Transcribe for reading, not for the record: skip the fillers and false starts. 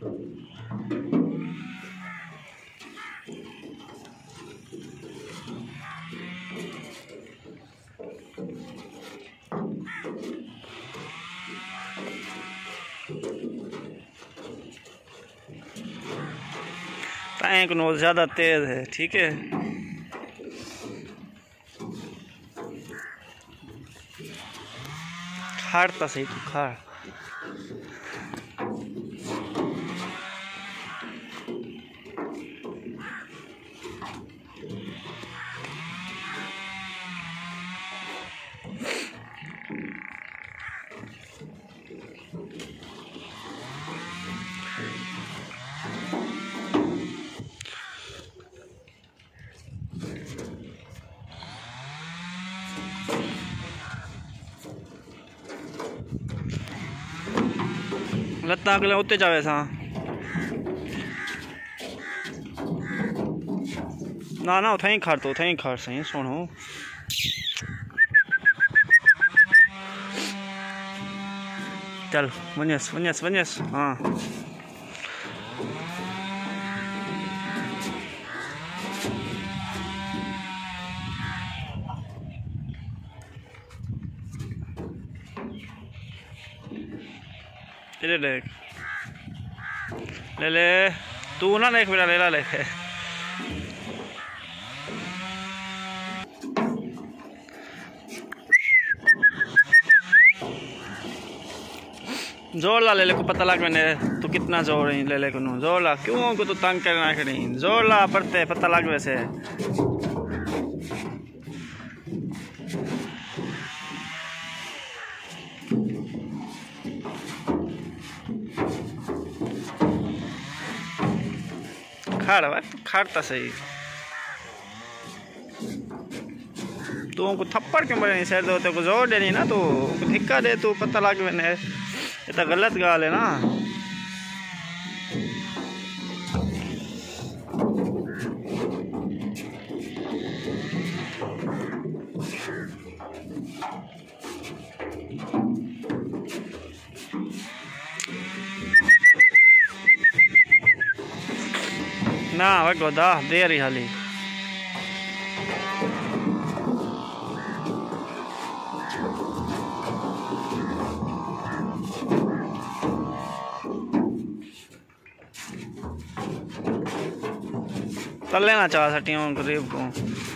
Tank knows ज़्यादा तेज़ है, ठीक है। खाड़ता सही तू खाड़। लत्ता अगले उत्ते जावे सा ना ना उठाई खाड़ तो उठाई खाड़ सही सुनो। चल वनियस वनियस वनियस हाँ ले ले ले ले तू ना देख मेरा ले ला ले जोर ला ले को पता लग मैंने तू कितना जोर है ले को जोर ला क्यों को तू तंग करना कहीं जोर ला पड़ते पता लग वैसे खाड़ खाड़ता सही तू उनको थप्पड़ क्यों बने सर दो को जोर देनी ना तो धिक्का दे तू पता लग मैंने ये तो गलत गाल है ना। ना वगो दा देर ही हाली कर लेना चाह सटियों गरीब को।